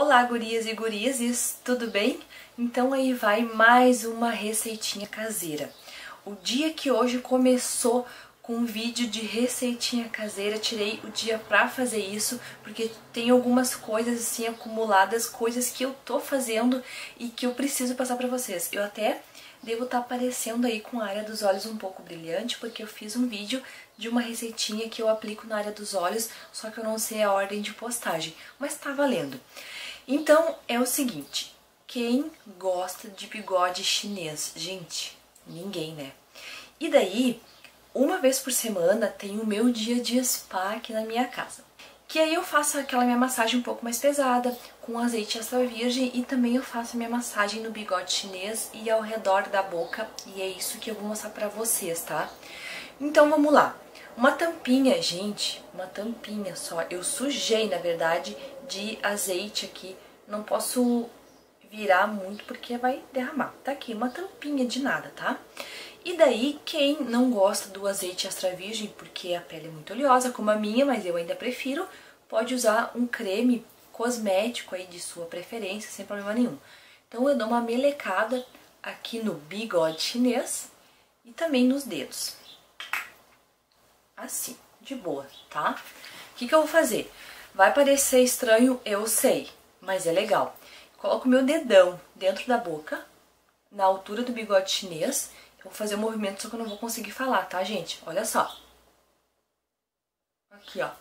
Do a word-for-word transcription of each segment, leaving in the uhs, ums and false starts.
Olá, gurias e gurises, tudo bem? Então aí vai mais uma receitinha caseira. O dia que hoje começou com um vídeo de receitinha caseira, tirei o dia pra fazer isso, porque tem algumas coisas assim acumuladas, coisas que eu tô fazendo e que eu preciso passar pra vocês. Eu até devo estar aparecendo aí com a área dos olhos um pouco brilhante, porque eu fiz um vídeo de uma receitinha que eu aplico na área dos olhos, só que eu não sei a ordem de postagem, mas tá valendo. Então é o seguinte, quem gosta de bigode chinês? Gente, ninguém, né? E daí, uma vez por semana tem o meu dia de spa aqui na minha casa. Que aí eu faço aquela minha massagem um pouco mais pesada, com azeite extra virgem, e também eu faço minha massagem no bigode chinês e ao redor da boca, e é isso que eu vou mostrar pra vocês, tá? Então vamos lá. Uma tampinha, gente, uma tampinha só, eu sujei na verdade de azeite aqui, não posso virar muito porque vai derramar. Tá aqui, uma tampinha de nada, tá? E daí, quem não gosta do azeite extra virgem, porque a pele é muito oleosa, como a minha, mas eu ainda prefiro, pode usar um creme cosmético aí de sua preferência, sem problema nenhum. Então eu dou uma melecada aqui no bigode chinês e também nos dedos. Assim, de boa, tá? O que que eu vou fazer? Vai parecer estranho, eu sei, mas é legal. Coloco meu dedão dentro da boca, na altura do bigode chinês. Eu vou fazer o movimento, só que eu não vou conseguir falar, tá, gente? Olha só. Aqui, ó.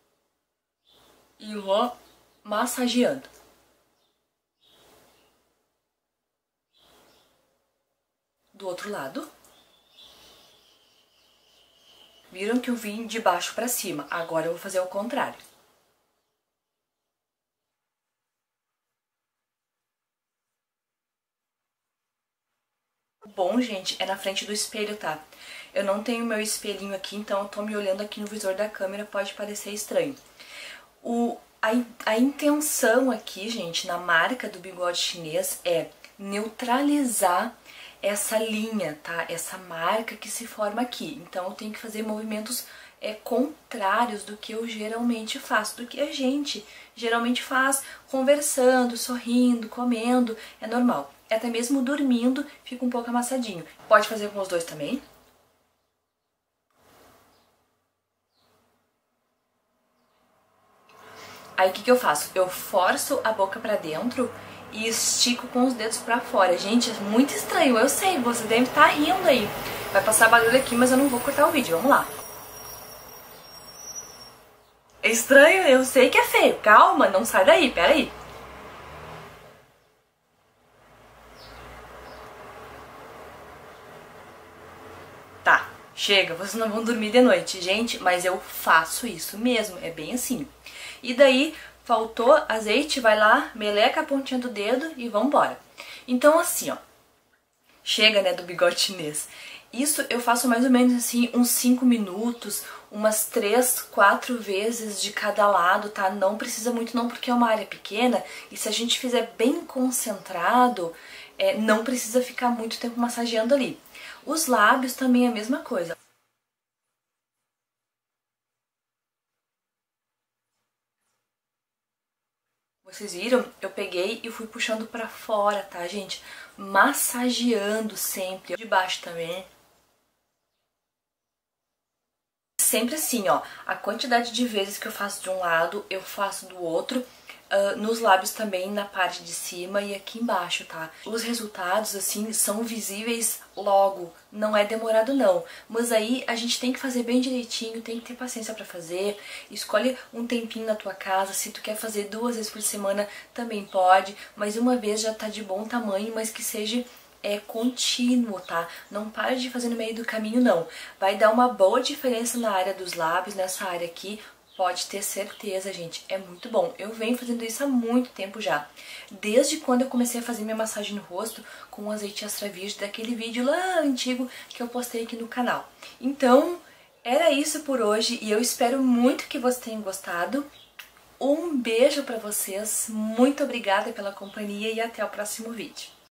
E vou massageando. Do outro lado. Viram que eu vim de baixo pra cima. Agora eu vou fazer o contrário. O bom, gente, é na frente do espelho, tá? Eu não tenho meu espelhinho aqui, então eu tô me olhando aqui no visor da câmera, pode parecer estranho. O, a, a intenção aqui, gente, na marca do bigode chinês é neutralizar essa linha, tá? Essa marca que se forma aqui. Então eu tenho que fazer movimentos é, contrários do que eu geralmente faço, do que a gente geralmente faz conversando, sorrindo, comendo, é normal. Até mesmo dormindo fica um pouco amassadinho. Pode fazer com os dois também. Aí o que que eu faço? Eu forço a boca pra dentro e estico com os dedos pra fora. Gente, é muito estranho, eu sei, você deve estar rindo aí. Vai passar barulho aqui, mas eu não vou cortar o vídeo, vamos lá. É estranho, eu sei que é feio, calma, não sai daí, peraí. Tá, chega, vocês não vão dormir de noite, gente, mas eu faço isso mesmo, é bem assim. E daí, faltou azeite, vai lá, meleca a pontinha do dedo e vambora. Então assim, ó, chega, né, do bigode chinês. Isso eu faço mais ou menos assim, uns cinco minutos, umas três, quatro vezes de cada lado, tá? Não precisa muito não, porque é uma área pequena, e se a gente fizer bem concentrado, é, não precisa ficar muito tempo massageando ali. Os lábios também é a mesma coisa. Vocês viram? Eu peguei e fui puxando pra fora, tá, gente? Massageando sempre. De baixo também. Sempre assim, ó. A quantidade de vezes que eu faço de um lado, eu faço do outro. Uh, nos lábios também, na parte de cima e aqui embaixo, tá? Os resultados, assim, são visíveis logo, não é demorado não. Mas aí a gente tem que fazer bem direitinho, tem que ter paciência pra fazer. Escolhe um tempinho na tua casa, se tu quer fazer duas vezes por semana, também pode. Mas uma vez já tá de bom tamanho, mas que seja é contínuo, tá? Não para de fazer no meio do caminho, não. Vai dar uma boa diferença na área dos lábios, nessa área aqui. Pode ter certeza, gente, é muito bom. Eu venho fazendo isso há muito tempo já. Desde quando eu comecei a fazer minha massagem no rosto com azeite extra virgem, daquele vídeo lá antigo que eu postei aqui no canal. Então, era isso por hoje e eu espero muito que vocês tenham gostado. Um beijo pra vocês, muito obrigada pela companhia e até o próximo vídeo.